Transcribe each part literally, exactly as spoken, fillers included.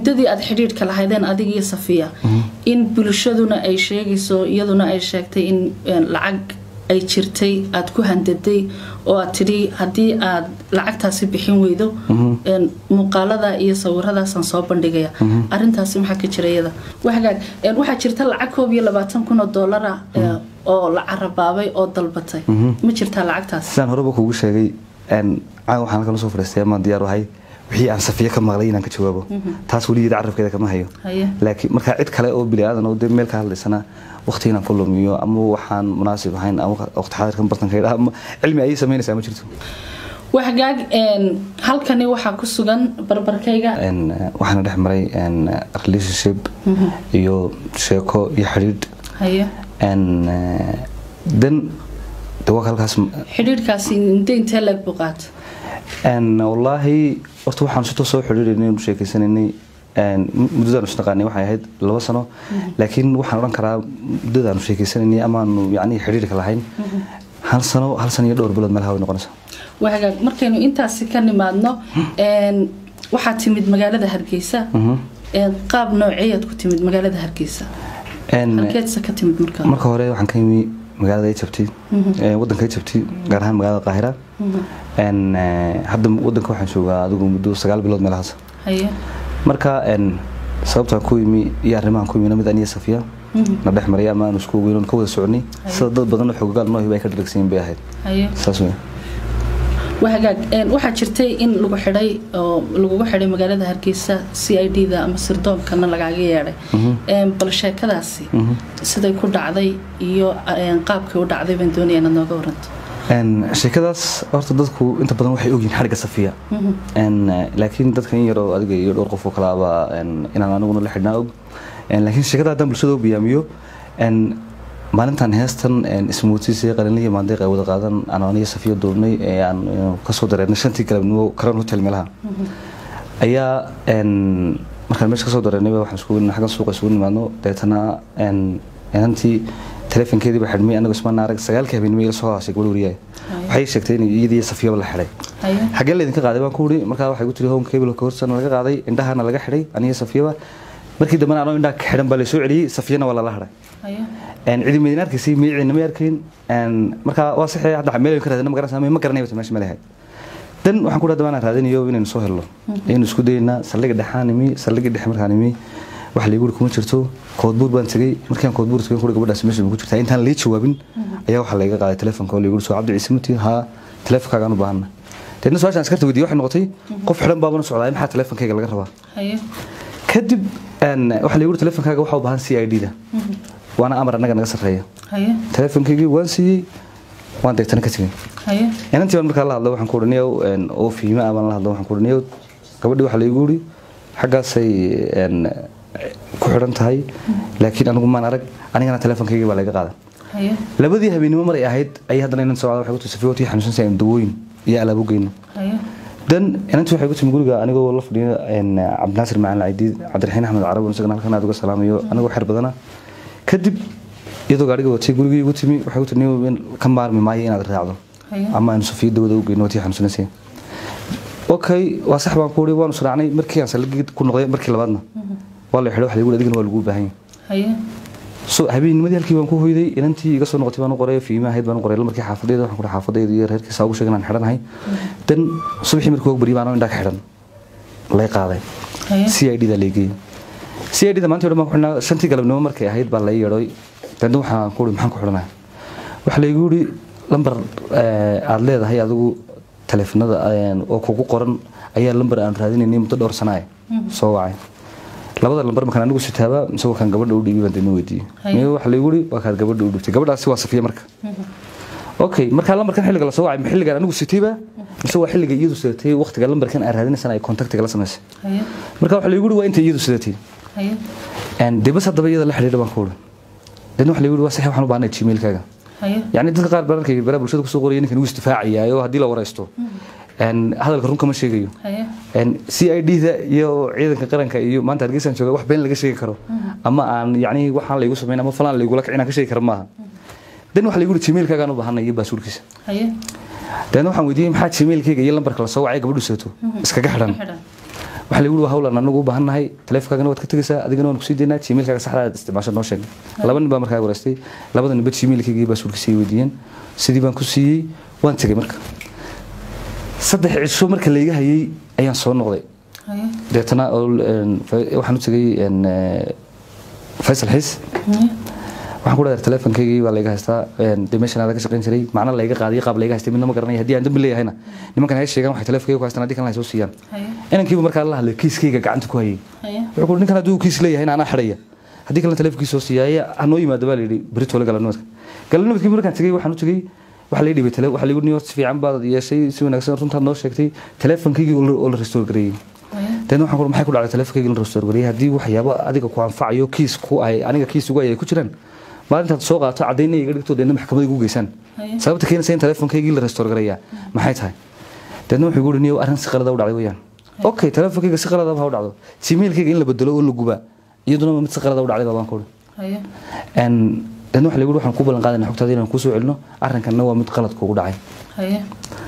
muddadii aad xiriirka lahaydeen adiga iyo Safiya in bulshaduna ay sheegayso iyaduna ay sheegtay in lacag ay jirtay aad ku handaday oo aad tiri hadii aad lacagtaasi bixin weydo een muuqaalada iyo sawiradaas aan soo bandhigaya arintaasi maxaa ka jirayada waxa een waxa jirta lacag koob iyo labaatan kun oo dollar ah oo la carabaabay oo dalbatay ma jirta lacagtaas san horeba kuugu sheegay een aan waxaan kala soo fariistay ma diyaar wahay wixii aan Safiya ka maqlay inaan ka jawaabo taas wali carabkeeda kama hayo laakiin marka cid kale oo bilaadan oo meel ka hadlaysana waqtiina kulmiyo ama waxaan munaasib ahayn ama waqti xaadirkan bartankeeda ama cilmi ay sameynaysaa ma jirto waxgaag een halkani waxa ku sugan barbarkayga een waxaan dhex maray een relationship iyo sheeko iyo xiriir haye een dan dawaalkaas xiriirkaasi intee intee lag buqaat een wallahi horta waxaan soo soo xiriirinay inuu sheekaysanay een muddada aan shaqaynay waxay ahayd laba sano laakiin waxaan oran karaa muddada aan sheekaysanay ama aanu yaani xiriirka lahayn hal sano hal sano iyo dhowr bilood meel hawo noqonaysa waxa markaynu intaas ka nimaadno een waxa timid magaalada Hargeysa een qaab nooceed ku timid magaalada Hargeysa een halkeedsa ka timid markaa marka hore waxaan ka yimi magaalada Egypt ee wadanka Egypt gaar ahaan magaalada Qaahira een hadda wadanka waxaan joogaa adigu muddo sagaal bilood meelahaas haye marka een sababta ku yimi iyo arrimahan ku yimi mid aniga Safiya na dhex maray ama aan isku weeyoon ka wada soconay sida dad badan oo xogaal noo hibay ka dhigsan bay ahayd haye saas weey waxa een waxa jirtay in lagu xidhay oo lagu xidhay magaalada Hargeysa C I D da ama sirdoonka lagaga yeeray een bal sheekadaasi sida ku dhacday iyo qaabkii u dhacday baan doonayna nooga waranto een sheekadaas horta dadku inta badan waxay ogyihiin xariga Safiya een laakiin dadkan yar oo adiga iyo dhowr qof oo kala aba een inaan anaguna la xidhnaa og een laakiin sheekada dan bulshada u biyaamiyo een maalintan heestan een ismuutiisay qalinliga maandeeq ay wada qaadan anaaniya Safiya doonay ee aan ka soo dareernay shantii galabnimo karan hotel meelaha ayaa een markaan meesha ka soo dareernay waxaan isku weynaa xagan suuqa isku nimaadno deetana een inantii telefonkeedii ba xidhmay anagu isma naarag sagaalka habeenimo ila soo haashay gabadh wariyay waxay sheegtay in iyadii Safiya la xidhay xagee la idinka qaaday baan ku wuri markaa waxay ku tiri home cable ka horsan laga qaaday indhahana laga xidhay aniga Safiya markii dambe aan indhaha ka xidhan baa la soo celiyay Safiyana waa la xidhay een cidi madiinaadkiisii miicina ma yarkeen een markaa waa saxay hadda meel ka raadina ma garanaysaa ma garanayo meesha malahay dan waxaan ku dhaadaan raadinayo inaan soo helo in isku dayna saldhiga dhaxaanimi saldhiga dhex markaanimi wax la igu kuma jirto koodbuur baan tagay markaan koodbuur tagay ku gabadhaas meesha ku jirtaa intaan la jawaabin ayaa waxa laga qaaday telefoonka oo la igu soo Cabdi Ciise Muti ha telefoonka u baahan dadna soo askarta wadiyo wax noqotay qof xiran baabana socdaa maxaa telefoonka laga rabaa haye kadib aan waxa la igu telefoonka waxa u baahan C I D da وانا امر انغا naga sareeyo haye telefonkeygi waan siiyay waan deegtana ka tagay haye inantii marka la hadlo waxaan ku oranayo een oo fiima ama la hadlo waxaan ku oranayo gabadhii waxa la igu yiri xagaasay een ku xiran tahay laakiin anigu ma arag anigana telefonkeygi baa laga qaaday haye labadii habeenimo mar ay ahayd ay hadana inaan soo waxay ku tusafay oo xanuunsan dawooyin iyo alaab u geeyno haye dan inantii waxay ku timi guriga anigoo la fadhiyo een Cabdinaasir Macalin Ciidi Cabdiraxiin Axmed Carab oo isagana halkan aad uga salaamayo anigoo xir badana kadib iyadoo gaariga watay guriga igu timi waxay ku timi in ka maarmi maayo inaad raacdo ama aan Safiya dawada u geeyno tii xanuunsanaysa okay waa sax baan ku wari waan suraacnay markii aan saligi ku noqday markii labaadna waa la xidhay wax lagu adigna waa lagu baahan yahay so habeennimadii halkii waan ku hoyday inantii iga soo noqotay baan u qoray fiimaha ahayd baan u qoray markii xaafadeeda waxaan ku xaafadeeda iyo reerkiisa ugu sheegan aan xidhanahay dan subaxii markii ugu bari baan indha ka xidhan lay qaaday C I D da leegay C I D da maanta ma xidhnaa shantii galabnimo markay ahayd baa la yeeray dan waxaan ku maxaan ku xidhanaa waxa la igu yiri lambar aad leedahay adigu telefoonada oo kugu qoran ayaa lambar aan raadinayay muddo dhowr sano ah soo wacay labada lambar markaan anigu sitaaba soo kan gabadha u dhiibay baan weydiiyay mee waxa la igu yiri waa ka gabadha u dhibtay gabadhaasi waa Safiya marka okay marka lambarkan xilliga la soo wacay xilliga anigu sitayba soo waa xilliga iyadu sidatay waqtiga lambarkan aan raadinaysan ay contactiga la sameysay marka waxa la igu yiri waa inta iyadu sidatay haye aan dibas hadaba iyada la xiriir baan ku wada dadna waxa la igu yiri waa sax waxaan u baahnay Gmail kaaga haye yani dadka qaar bararkay baraha bulshada ku soo qorayeen inuu istifaaciyayo hadii la waraysto aan hadalka run kama sheegayo haye aan C I D da iyo ciidanka qaranka iyo maanta Hargeysa jooga wax been laga sheegi karo ama aan yani waxaan la igu sameeyay ama falan la igu la kicina ka sheegi karo maaha dan waxa la igu yiri Gmail kaaga u baahnay baasulkiisa haye dan waxaan weydiiyay maxaa Gmail kaaga iyo lambarka la soo wacay gabadhu seeto iskaga xidhan waxa la yiri hawlan anagu u baahanahay taleefankaaga waad ka tagaysaa adigana waan ku sii deynaa gmailkaaga saxda ah isticmaasho noo sheeg laba nin baa markaa wareystay labada nin ba gmailkayga baa suurka sii weydiiyeen sidii baan ku siiyay waan tagay marka saddex cisho marka la iga hayay ayaan soo noqday haye deetana waxaan u tagay in Faisal Xiis waxaan ku dhahay taleefankayga waa la iga haystaa dimension aad ka shaqeyn jiray macna la iga qaadiy qaab la iga haystay midna ma garanay hadii aan dambi leeyahayna nimankan ay sheegan waxay taleefankayga ku haystaan hadii kan la soo siiyaan inankiiba markaa la hadlay kiiskayga gacanta ku hayay wuxuu ku ninkan haduu kiis leeyahayna ana xiraya hadii kan taleefankiisa soo siiyay anoo yimaado baa leeyahay Brito la galanoodka galanoodkii markaan tagay waxaan u tagay waxa la dhibay tale waxa la yiri si fiican baad yeeshay si wanaagsan runta noo sheegtay taleefankayga oo la restore gareeyay tan waxaan ku maxay ku dhacay taleefankayga la restore gareeyay hadii waxyaabo adiga ku anfacayo kiis ku ay aniga kiis ugu ay ku jiraan maalinta soo qaato cadeynay iga dhigto deena maxkamadda ugu geysan sababta keenaysa in taleefankayga la restore gareeyaa maxay tahay tan wuxuu ugu dhiniyo arrin si qalad ah u dhacday weeyaan okay taleefankayga si qalad ah u dhacdo gmailkayga in la bedelo oo la guba iyaduna mid si qalad ah u dhacday baan ku haye en dan waxa la yiri waxaan ku balan qaadanay xogtaada inaan ku soo celino arrinkan waa mid qalad kugu dhacay haye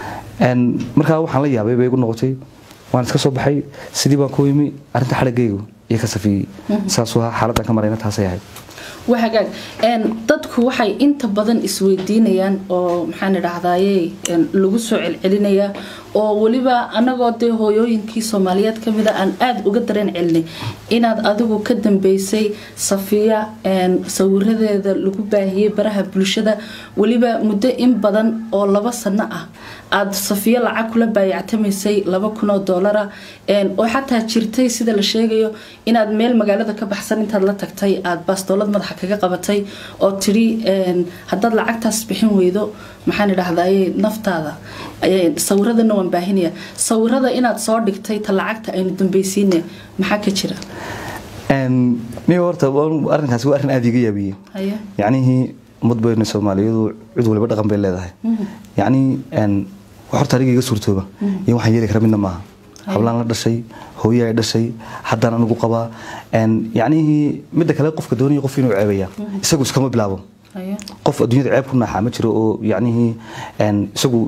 en markaa waxaan la yaabay bay igu noqotay waan iska soo baxay sidii baan ku yimi arrinta xaragaygu iyo ka safiyay saas waa xaaladda ka marayna taas ay ahayd وحاجات إن تدخل وحي أنت بدن إسودينيان أو محن رعداية إن لجوسو علنيا أو ولبا أنا قاعد هو ينكي سوماليات كمذا أن أد وقدرين علني إن أد أدو كدم بيسي صفية إن صور هذا لجوبة هي برها بلشدة ولبا مدة إن بدن أو لبا سنة أد صفية العقلة بيعتمد سي لبا كنا دولار إن وحتى شرتي سيد الشيء إن أد ميل مجال ذا كبحسن أنت لا تكتي أد بس دولار مضحك kaga qabatay oo tiri een hadad lacagtaas bixin weydo maxaan idhaahday naftaada ay sawirada waan baahinaya sawirada inaad soo dhigtay ta lacagta aynu dambaysiinay maxaa ka jira een nii horta arrinkaas waa arrin aad iga yaabiyay haye yaani mudbayna Soomaaliyeedu cid waliba dhaqan bay leedahay yaani een wax horta ariga iga suurtooba in waxaan yeeli karaa midna maaha hablaan la dhashay hooyay dhashay haddana anigu qaba een yaani mid kale qofka doonaya qof inuu ceebeeya isagu iskama bilaabo qof adduunyada ceeb ku naaxa ma jiro oo yaani een isagu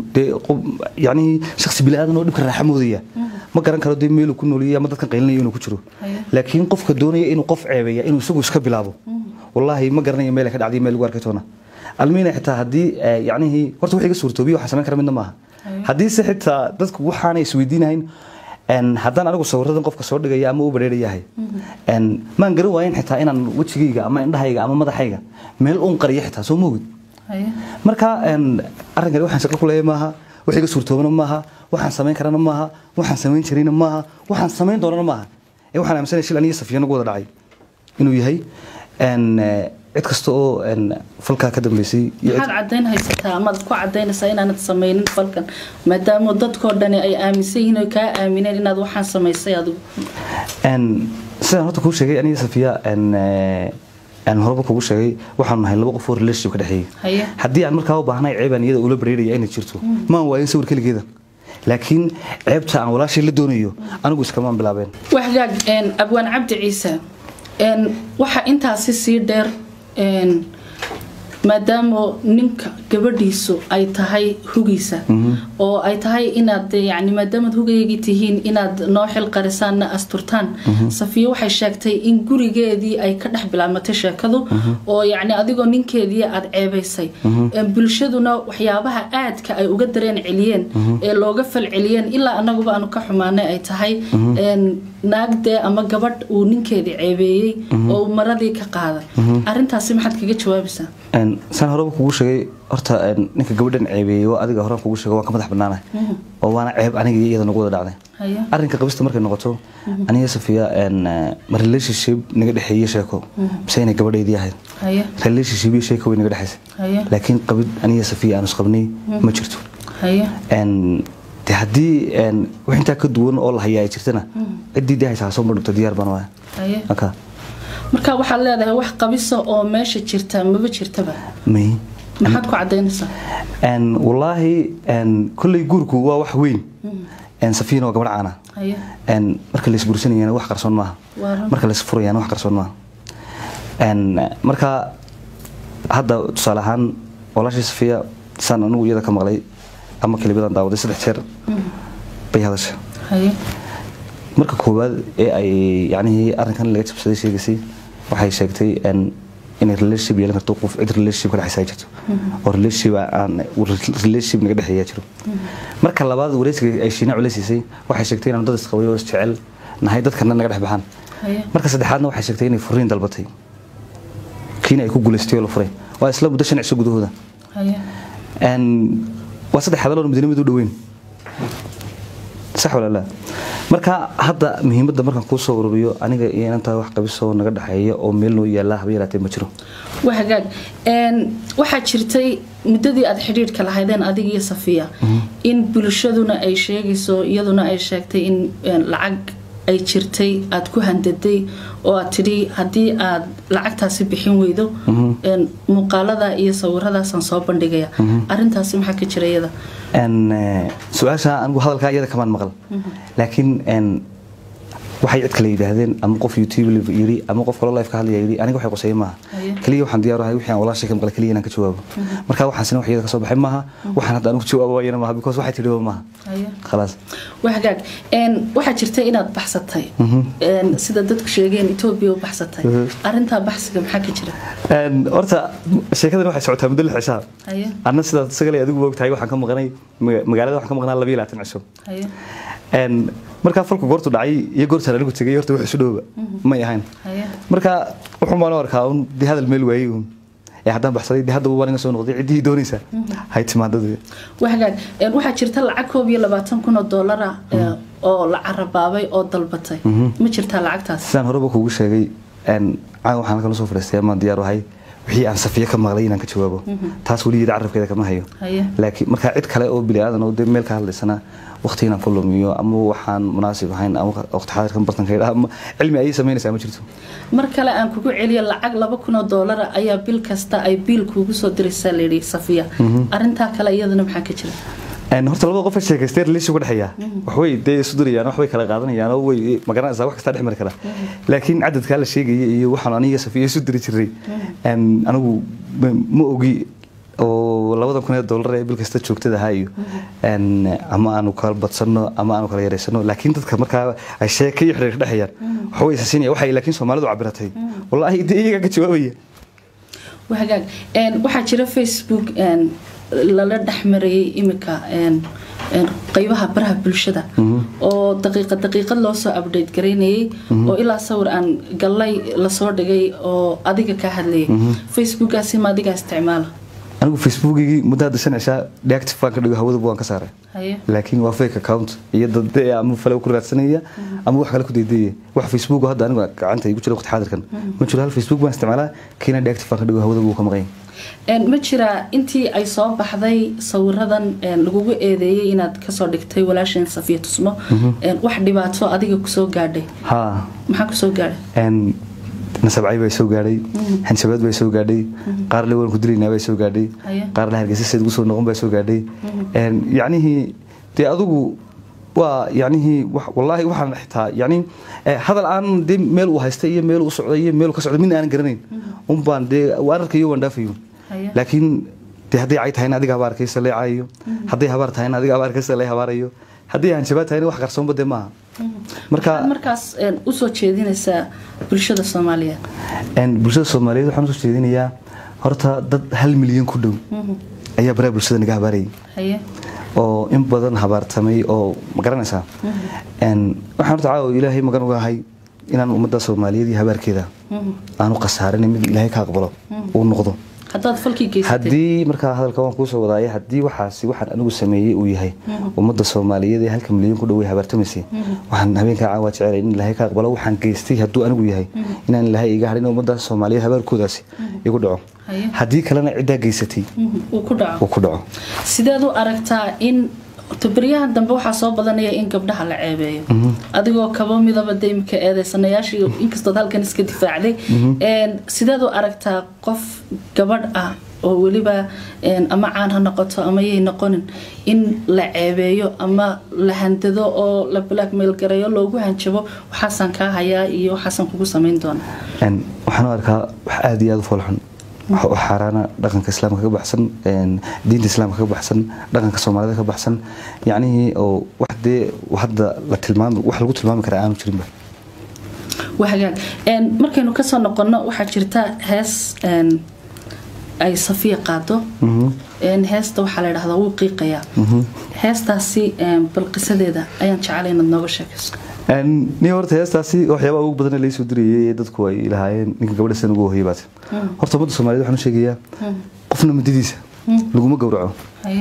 yaani shakhsi bilaadan oo dhibka raaxamoodaya ma garan karo dee meel ku nooliyay ama dadka qeylinayo inuu ku jiro laakiin qofka doonaya inuu qof ceebeeya inuu isagu iska bilaabo wallahi ma garanayo meel ka dhacday meel ugu arkay toona almiina xitaa hadii yaani horta wax iga suurtoobiyo waxa sameyn kara midna maaha hadii si xitaa dadku waxaanay isweydiinayn ان haddaan anigu sawiradan qofka soo dhigaya ama u bareerayahay en maan garan waayeen xitaa inaan wajigayga ama indhahayga ama madaxayga meel uun qariyo xitaa soo moogid haye marka en arrinkan waxaan shaqo ku leeyahay maaha wax iga suurtoobana maaha waxaan sameyn karana maaha waxaan sameyn jirina maaha waxaan sameyn doonana maaha ee waxaan aaminsanay shil aniga safiyan ugu wada dhacay inuu yahay en cid kasta oo en falka ka dambeysay waxaad cadeyn haysataa ama ku cadeynaysaa inaanad sameynin falkan maadaama dadkoo dhan ay aaminsan yihiin oo ka aamineen inaad waxaan sameysay adigu en sidaan horta ku sheegay aniga safiya en en horba kugu sheegay waxaan nahay laba qof oo relationship ka dhaxeeyay haddii aan markaa u baahnay ceebaan iyada ula bareeraya inay jirto ma waayin sawir kaligeeda laakiin ceebta aan walaashay la doonayo anigu iskama bilaabeen waxgaag en abwaan cabdi ciise en waxa intaasi sii dheer en maadaama ninka gabadhiisu ay tahay hugiisa oo ay tahay inaad yaani maadaama hugaygi tihiin inaad noo xil qarisaan asturtaan safiya waxay sheegtay in gurigeedii ay ka dhax bilaamatay sheekadu oo yaani adigoo ninkeedii aad ceebaysay bulshaduna waxyaabaha aadka ay uga dareen celiyeen ee looga fal celiyeen ilaa anaguba aanu ka xumaanay ay tahay en naagde ama gabadh uu ninkeedii ceebeeyay oo maradii ka qaaday arintaasi maxaad kaga jawaabaysaa en san horaba kugu sheegay horta ninka gabadhan ceebeeyo adiga horaan kugu sheegay waan ka madax banaanahay oo waana ceeb aniga iyada nagu wada dhacday arrinka qabista markay noqoto aniga safiya en relationship naga dhaxeeyay sheeko misayna gabadheedii ahayd relationship iyo sheeko way naga dhaxaysay laakiin qabid aniga safiya aan isqabnay ma jirto en de hadii en wax inta ka duwan oo la hayaa jirtana cidii dahaysa soo marto diyaar baan waa aka marka waxa leedahay wax qabiso oo meesha jirta maba jirtaba may maxaad ku cadeynaysaa en wallahi en kulli gurku waa wax weyn en safiina oo gabadh caana en marka la isbursanayna wax qarsoon ma marka la isfurayna wax qarsoon ma en marka hadda tusaalahan walaashii safiya san anigu iyada ka maqlay ama kalibadan daawaday saddex jeer bay hadashay haye marka koowaad ee ay yani arrinkan laga jabsaday sheegaysay waxay sheegtay in in relationship yeelan karto qof cid relationship ka dhaxaysa jirto oo relationship aan relationship naga dhaxeeya jiro marka labaad wareysiga ay shiina culeysay waxay sheegtay in dad isqabayo jecel nahay dadkana naga dhax baxaan marka saddexaadna waxay sheegtay in furiin dalbatay kiina ay ku guuleystay la furay waa isla muddo shan cisho gudahooda ان وصدق حدلون مدينه دوين صح ولا لا marka hadda muhiimadda markan ku soo ururiyo aniga iyo inta wax qabiso naga dhaxeeyo oo meel loo yaala haba yaraatay ma jiro waxagaag een waxa jirtay muddadii aad xiriirka lahaydeen adiga iyo Safiya in bulshaduna ay sheegayso iyaduna ay sheegtay in lacag ay jirtay aad ku handaday oo aad tiri hadii aad lacagtaasi bixin weydo een muuqaalada iyo sawiradaasaan soo bandhigaya arintaasi maxaa ka jirayada ان سؤالها anigu hadalka iyada kamaan maqal laakiin en waxay cid kale yiraahdeen ama qof YouTube yiri ama qof kale live ka hadlaya yiri aniga waxay qosay maaha kaliya waxaan diyaar u ahay wixii aan walaashay ka maqal kaliya inaan ka jawaabo marka waxaan sinay waxyada ka soo baxay maaha waxaan hadda anigu jawaabo wayna maaha because waxay tiri maaha خلاص waxagaag en waxa jirtay inaad baxsatay en sida dadku sheegeen Ethiopia baxsatay arinta baxsiga maxaa ka jira en horta sheekadan waxay socotaa muddo lix cisho anna sida sagalay adigu wogtahay waxaan ka maqnay magaalada waxaan ka maqnaa laba iyo labaatan cisho en marka falku goortu dhacay iyo goorta lagu tagay horta wax isu dhooba ma yahayn marka wuxuu ma arkaa in di hadal meel waayay ee hadan baxsaday di hadda waa inaga soo noqday cidii doonaysa hay timaadada waxagaag een waxa jirta lacag koob iyo labaatan kun oo dollar ah oo la carabaabay oo dalbatay ma jirta lacagtaas san horeba kugu sheegay en aan waxaan kala soo fariistay ma diyaar wahay wixii aan Safiya ka maqlay inaan ka jawaabo taas wali carabkeeda kama hayo laakiin marka cid kale oo bilaadan oo meel ka hadlaysana waqtiina kulmiyo ama waxaan munaasib ahayn ama waqti xaadirkan bartankeeda ama cilmi ay sameynaysaa ma jirto mar kale aan kugu celiyo lacag laba kun oo dollar ayaa bil kasta ay biil kugu soo diraysaa leeyahay Safiya arinta kale iyadana maxaa ka jira ان horta laba qof sheekaystay relation ku dhaxaya wax way day isu duriyaan wax way kala qaadanayaan oo way magaranaysaa wax kasta dhexmar kara laakiin cadadka la sheegay iyo waxaan aniga Safiya isu diri jiray ان anigu ma ogi oo labada kun oo dollar ee bil kasta joogtada hayo ان ama aanu kala badsano ama aanu kala yareysano laakiin dadka marka ay sheekay xiriir dhaxayaan wax way sasinaya waxay laakiin Soomaalidu cabiratay wallahi iyaga ka jawaabaya waxagaag een waxa jira Facebook een lala dhaxmaray imika een een qaybaha baraha bulshada oo daqiiqad daqiiqad loo soo update gareynayay oo ilaa sawir aan galay la soo dhigay oo adiga ka hadlay Facebookaasi ma adiga isticmaala anigu Facebookigi muddo shan cisho deactive ka dhigo hawada baan ka saaray laakiin waa fake account iyo dad ama falo ku raadsanaya ama wax kale ku deedeeyay wax Facebook hadda anigu gacanta igu jiro waqti xaadirkan ma jiro hal Facebook baan isticmaalaa kiina deactive ka dhigo hawada buu ka maqan een ma jira intii ay soo baxday sawiradan een lagu eedeeyay inaad ka soo dhigtay walaashin Safiya Tusmo een wax dhibaato adiga ku soo gaadhay ha maxaa ku soo gaadhay een nasabay bay soo gaadhay hansabad bay soo gaadhay qaar la waan ku dilayna bay soo gaadhay qaar la hargeysa sid ugu soo noqon bay soo gaadhay een yaanihi tii adigu waa yaanihi wax wallahi waxaan xitaa yaani hadal aan de meel u haystay iyo meel u socday iyo meel ka socday min aan garanayn um baan de waararkayo waan dhaafayo laakiin de hadii ay tahay adiga habar ka saleecayo hadii habar tahay adiga habar ka saleey habarayo hadii aan shabaad tahay wax qarsoon bade ma marka markaas u soo jeedinaysa bulshada Soomaaliyeed een bulshada Soomaaliyeed waxaan u soo jeedinayaa horta dad hal milyan ku dhow ayaa baraha bulshada naga habaray haye oo in badan habartamay oo ma garanaysaa een waxaan horta caaw Ilaahay magan uga hay inaan ummadda Soomaaliyeed habarkeeda aanu qasaarin mid Ilaahay ka aqbalo oo noqdo hadda falkii geysatay hadii marka hadalka waan ku soo wadaayay hadii waxaasi waxaan anigu sameeyay uu yahay ummadda Soomaaliyeed ee halka milyan ku dhow habartamisay waxaan habeenka caawa jecel in Ilaahay ka aqbalo waxaan geystay haduu anigu yahay inaan Ilaahay iga harin ummadda Soomaaliyeed habarkoodaasi igu dhaco hadii kalena cid geysatay uu ku dhaco uu ku dhaco sideed u aragtaa in tabriyahan dambe waxa soo badanaya in gabdhaha la ceebeeyo adigoo kaba midaba deemka eedeysanayaashii inkastoo halkan iska difaacday een sideed u aragtaa qof gabadh ah oo waliba een ama caan ha noqoto ama yey noqonin in la ceebeeyo ama la handado oo la blackmail gareeyo loogu hanjabo waxaasan ka hayaa iyo waxaasan kugu sameyn doona een waxaan arkaa wax aad iyo aad u foolxun وحرانا دقن كإسلام كبحسن دين الإسلام كبحسن دقن كسومالي كبحسن يعني أو واحد واحد لتلمام واحد لقول تلمام كرعان وشرين به وحاجات إن مركينو كسر نقلنا وحجرتا هاس إن أي صفية قادو إن هاس تو حلا هذا وقيقيا هاس تاسي بالقصة ذا أيان شعلين النوع شكس ni horta heestaasi waxyaabo ugu badan la isoo diriyay dadku ay ilaahayeen ninka gabadha san ugu hoyay baad horta umada Soomaaliyeed waxaan sheegayaa qofna middiisa laguma gowraco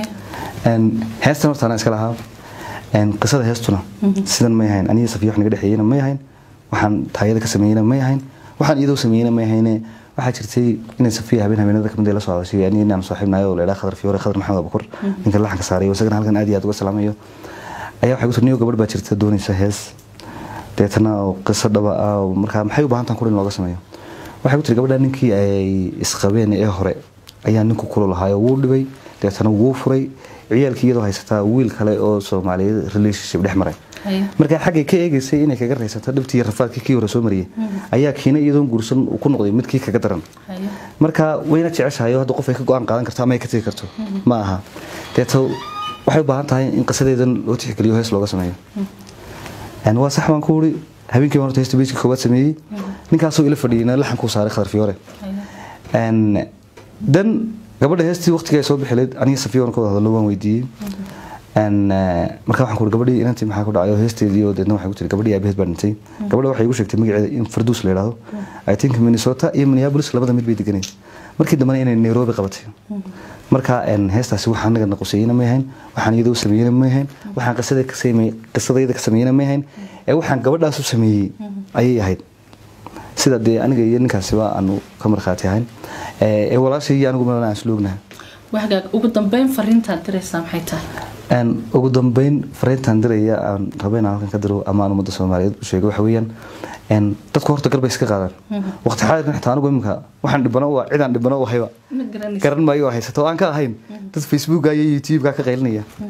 een heestan horta ana iska lahaa een qisada heestuna sidan ma yahayn aniga safiyo wax naga dhaxeeyna ma yahayn waxaan taayada ka sameeyna ma yahayn waxaan iyadoo sameeyna ma yahayn waxa jirtay inay safiyo habeen habeenada kamid la soo hadashay yani inaan saaxiibnahay oo leeyahay Khadar Fiyoore Khadar Maxamed Abukur ninka laxanka saaray wasaqan halkan aad iyo aad uga salaamayo ayaa waxa uu tirniyo gabadh baa jirta doonaysa hees deetana qisada dhaba ah marka maxay u baahan tahay kurin looga sameeyo waxa uu tiri gabadha ninkii ay isqabeen ee hore ayaa ninku kula lahaay oo dhibay deetana wuu furay ciyaalkii iyadoo haysata wiil kale oo Soomaaliyeed relationship dhex maray marka xaqay ka eegaysay inay kaga raysato dhabtii rafaadkii kii hore soo mariyay ayaa kiina iyadoo guursan ku noqday midkii kaga daran marka wayna jeceshahay hadda qof ay ka go'aan qaadan karto ama ay ka tagi karto ma aha deeto waxay u baahan tahay in qisadeedan loo tixgeliyo hees looga sameeyo aan waa sax waan ku wari habeenkii martay heesta beejka koobaad sameeyay ninkaasoo ila fadhiyay laxan ku saaray Khadar Fiyoore aan dan gabadha heestii waqtiga ay soo bixileed aniga Safiyoon ka wada hadlo waan weydiiyay aan marka waxaan ku wari gabadhii inantii maxaa ku dhacay heesteedii oo deedna waxay ku tiri gabadhii aabaheed baan intay gabadha waxay igu sheegtay magaceeda in Farduus la yiraahdo I think Minnesota iyo Minneapolis labada mid bay deganay markii dambana inay Nairobi qabatay marka aan heestaasi waxaan naga naqoosayna ma yahayn waxaan iyadoo sameeyna ma yahayn waxaan qisada ka sameeyay qisadayda ka sameeyna ma yahayn ee waxaan gabadhaas u sameeyay ayay ahayd sida de aniga iyo ninkaasi waa aanu ka marxaati ahayn ee walaashii anigu ma aan sloogna waxaad ugu dambeyn fariinta diraysaa maxay tahay aan ugu dambeyn fariinta diraya aan rabayna halkan ka diro ama aan umada Soomaaliyeed u sheego waxa weeyaan een dadku horta garba iska qaadan waqti xaadirkan xitaa anigu imka waxaan dhibano waa cidaan dhibano waa hayba garan maayo haysato aan ka ahayn dad Facebook iyo YouTube ka qaylinaya